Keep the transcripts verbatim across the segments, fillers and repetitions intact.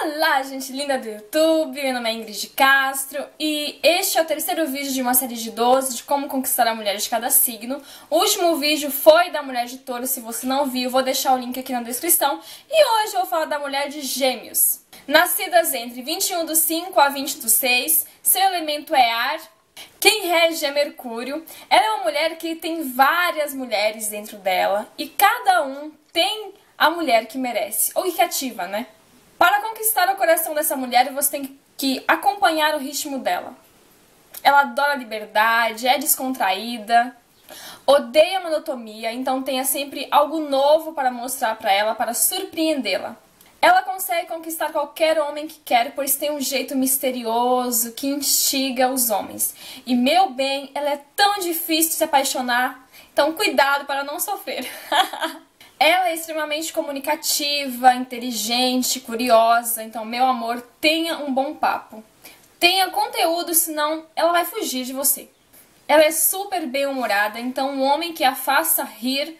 Olá, gente linda do YouTube, meu nome é Ingrid Castro e este é o terceiro vídeo de uma série de doze de como conquistar a mulher de cada signo. O último vídeo foi da mulher de Touro, se você não viu, vou deixar o link aqui na descrição. E hoje eu vou falar da mulher de Gêmeos. Nascidas entre vinte e um do cinco a vinte do seis, seu elemento é ar. Quem rege é Mercúrio. Ela é uma mulher que tem várias mulheres dentro dela e cada um tem a mulher que merece, ou que cativa, né? Para conquistar o coração dessa mulher, você tem que acompanhar o ritmo dela. Ela adora a liberdade, é descontraída, odeia a monotonia, então tenha sempre algo novo para mostrar para ela, para surpreendê-la. Ela consegue conquistar qualquer homem que quer, pois tem um jeito misterioso que instiga os homens. E, meu bem, ela é tão difícil de se apaixonar, então cuidado para não sofrer. Ela é extremamente comunicativa, inteligente, curiosa, então, meu amor, tenha um bom papo. Tenha conteúdo, senão ela vai fugir de você. Ela é super bem-humorada, então um homem que a faça rir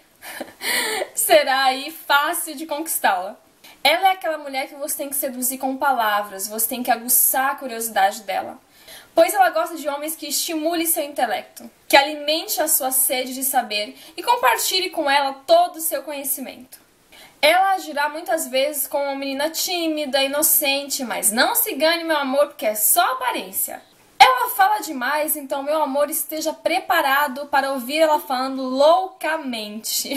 será aí fácil de conquistá-la. Ela é aquela mulher que você tem que seduzir com palavras, você tem que aguçar a curiosidade dela. Pois ela gosta de homens que estimulem seu intelecto, que alimente a sua sede de saber e compartilhe com ela todo o seu conhecimento. Ela agirá muitas vezes como uma menina tímida, inocente, mas não se engane, meu amor, porque é só aparência. Ela fala demais, então, meu amor, esteja preparado para ouvir ela falando loucamente.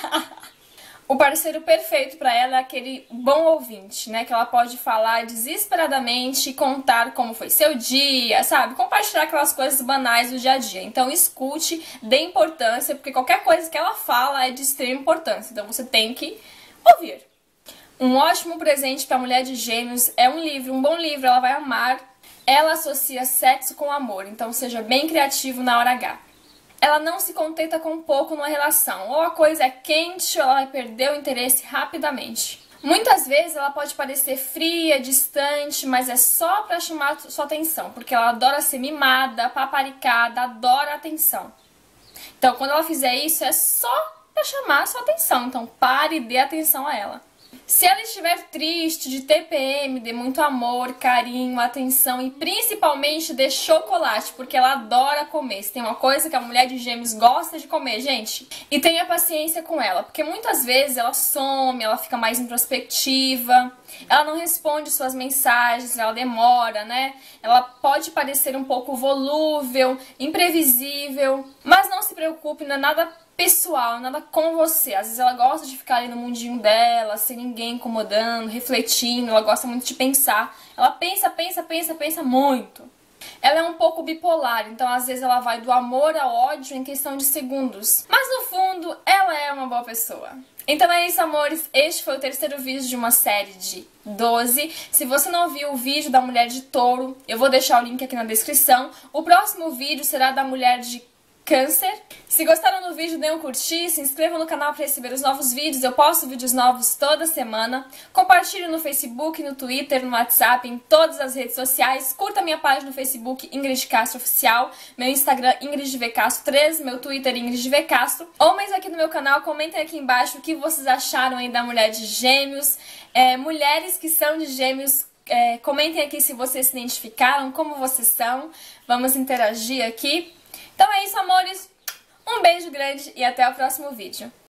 O parceiro perfeito para ela é aquele bom ouvinte, né? Que ela pode falar desesperadamente e contar como foi seu dia, sabe? Compartilhar aquelas coisas banais do dia a dia. Então escute, dê importância, porque qualquer coisa que ela fala é de extrema importância. Então você tem que ouvir. Um ótimo presente para a mulher de Gêmeos é um livro, um bom livro, ela vai amar. Ela associa sexo com amor, então seja bem criativo na hora H. Ela não se contenta com pouco numa relação, ou a coisa é quente ou ela vai perder o interesse rapidamente. Muitas vezes ela pode parecer fria, distante, mas é só para chamar sua atenção, porque ela adora ser mimada, paparicada, adora atenção. Então quando ela fizer isso é só para chamar sua atenção, então pare e dê atenção a ela. Se ela estiver triste, de T P M, dê muito amor, carinho, atenção e principalmente dê chocolate, porque ela adora comer. Se tem uma coisa que a mulher de Gêmeos gosta de comer, gente, e tenha paciência com ela, porque muitas vezes ela some, ela fica mais introspectiva, ela não responde suas mensagens, ela demora, né? Ela pode parecer um pouco volúvel, imprevisível, mas não se preocupe, não é nada pessoal, nada com você. Às vezes ela gosta de ficar ali no mundinho dela, sem ninguém incomodando, refletindo, ela gosta muito de pensar. Ela pensa, pensa, pensa, pensa muito. Ela é um pouco bipolar, então às vezes ela vai do amor ao ódio em questão de segundos. Mas no fundo, ela é uma boa pessoa. Então é isso, amores. Este foi o terceiro vídeo de uma série de doze. Se você não viu o vídeo da mulher de Touro, eu vou deixar o link aqui na descrição. O próximo vídeo será da mulher de Câncer. Se gostaram do vídeo, dê um curtir, se inscrevam no canal para receber os novos vídeos. Eu posto vídeos novos toda semana. Compartilhe no Facebook, no Twitter, no WhatsApp, em todas as redes sociais. Curta minha página no Facebook, Ingrid Castro Oficial. Meu Instagram, Ingrid V Castro três. Meu Twitter, Ingrid V Castro. Homens aqui no meu canal, comentem aqui embaixo o que vocês acharam aí da mulher de Gêmeos. É, mulheres que são de Gêmeos, é, comentem aqui se vocês se identificaram, como vocês são. Vamos interagir aqui. Então é isso, amores. Um beijo grande e até o próximo vídeo.